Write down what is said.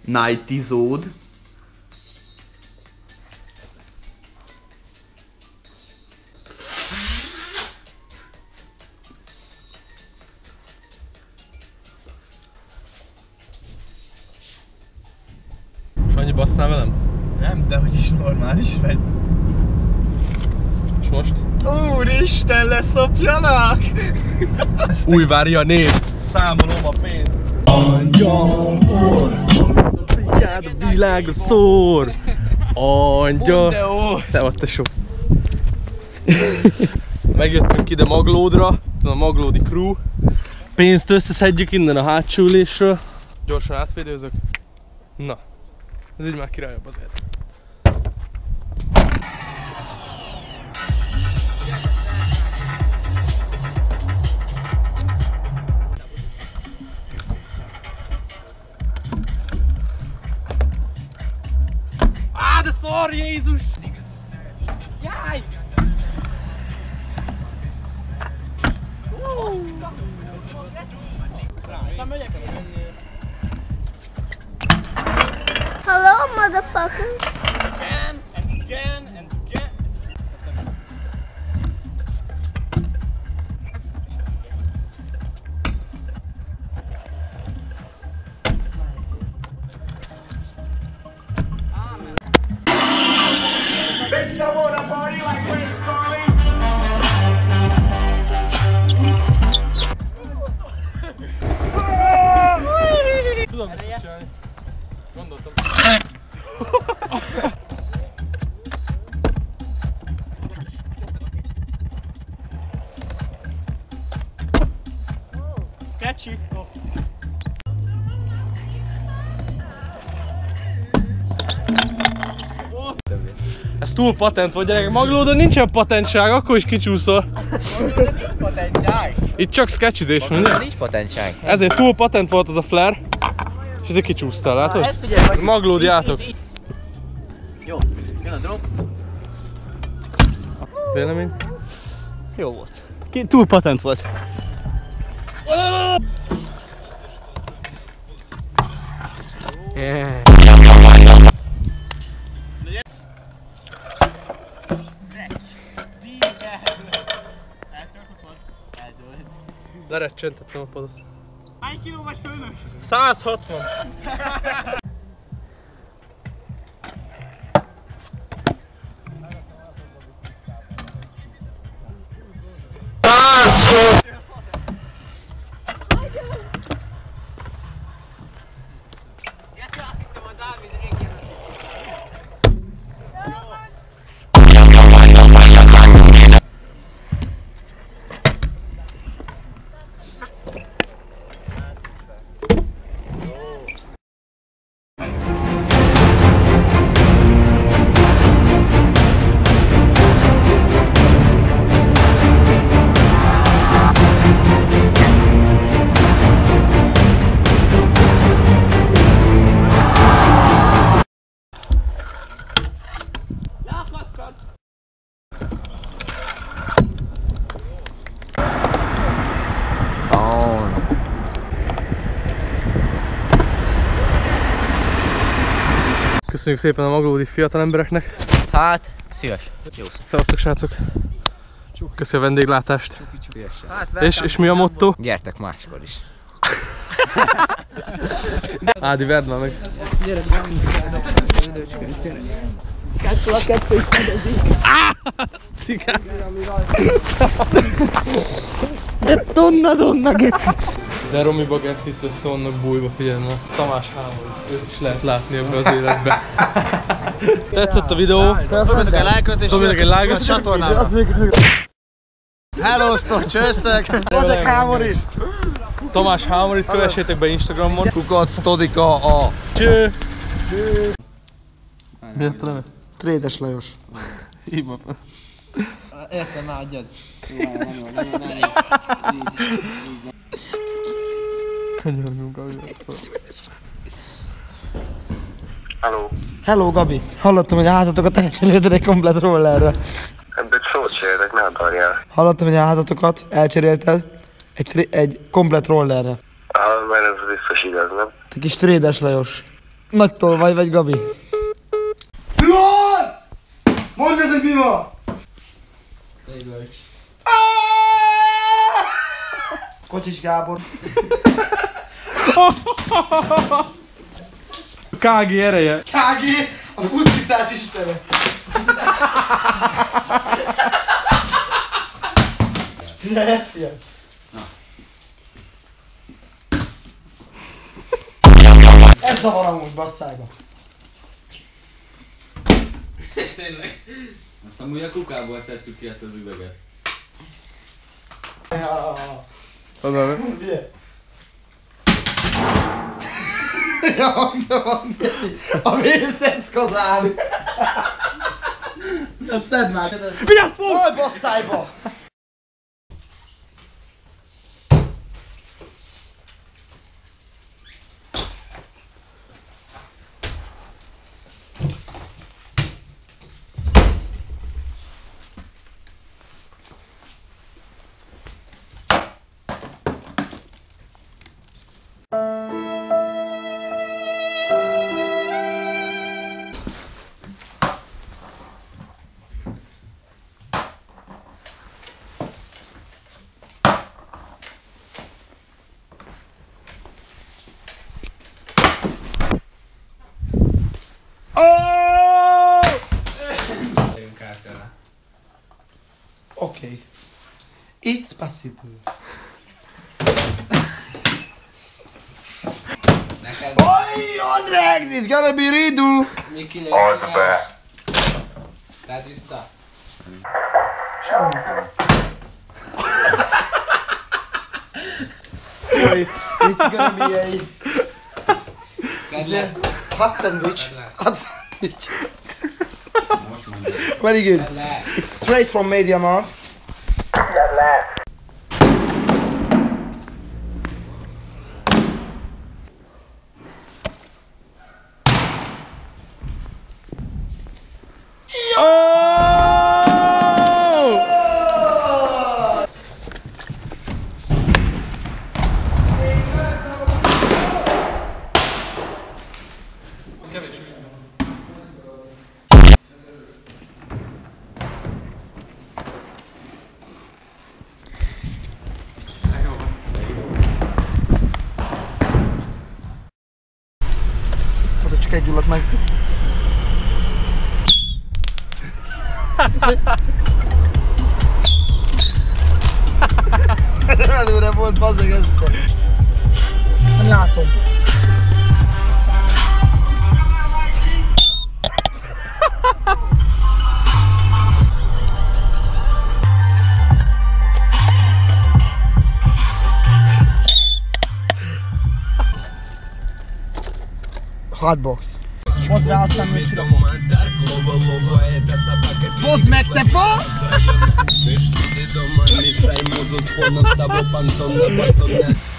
90-zód. Sanyi, basszál velem? Nem, de hogy is normális vagy. És most? Úristen, leszopjanak! Újvári a név. Számolom a pénzt. Angyal, brigád világra szór. Angyal. Szevasz, tesó. Megjöttünk ide Maglódra, a Maglódi crew. Pénzt összeszedjük innen a hátsó ülésről. Gyorsan átvédőzök. Na, ez így már királyabb azért. Á, de szar, Jézus! Jaj! Hello, motherfucker. Again and again and again. Bitch, I wanna party like Chris Farley. Tudom csinálni. Gondoltam. Sketchy. Ez túl patent volt, gyerekek. Maglódon nincsen patentság, akkor is kicsúszol. Maglódon nincs patentság. Itt csak sketchizés van, ugye? Nincs patentság. Ezért túl patent volt az a flare, és ezért kicsúsztál, látod? Ezt figyelj, vagy Maglódi átok. Jó, jön a drop. Vélemény? Jó volt. Túl patent volt. Yeah. Lerecsentettem a padot. Hány kiló vagy főnök? 160. Köszönjük szépen a maglódi fiatal embereknek. Hát, szíves. Jó szó. Szevasztok, srácok. Köszi a vendéglátást. Hát, És mi a motto? gyertek máskor is. Ádi, verd már meg. Gyere, kettő a kettő is fedezik. Cigán. De donna, geci. De Romiba geci itt össze vannak bújva, figyelj ma. Tamás háború, őt is lehet látni ebbe az életbe. Tetszett a videó? Dobjatok egy lájkot és a csatornára. Hello, csőztek! Kozak Hámorit! Tamás Hámorit kövessétek be Instagramon. Kukac Todika a... Cső! Mi lett a neve? Trédes Lajos. Hívva fel. Értem, már adjad. Könyörgünk a videót. Halló. Hello, Gabi. Hallottam, hogy a házatokat elcserélted egy komplet rollerre. Ebből szót cserélek, ne akarjál. Hallottam, hogy a házatokat elcserélted egy komplet rollerre. Mert ez biztos igaz, nem? Te kis Trédes Lajos. Nagy tolvaj vagy, Gabi? Mi van? Mondjad, hogy mi van? Kocsis Gábor. KG ereje. KG, a buszítás istene. Figyelj, ezt figyelj. Ez zavar amúgy, basszájba. És tényleg. Azt amúgy a kukából szedtük ki ezt az üveget. Oda, Figyelj. Ja, de van, a vészesz kazán. Azt szedd már. vigyázz, Paul! Aj, basszájba. Okay. It's possible. Oj, Andrex, it's gonna be redo. Miki, légy szíves. Tedd vissza. It's gonna be a Tedd le. hot sandwich. Hot sandwich. Very good. Tedd le. It's straight from MediaMarkt. Az csak egy gyulladt meg. Előre volt, bazzeg ez. Nem látom. Hotbox. Hozd rá, aztán még kirakom. Hozd meg, te fasz!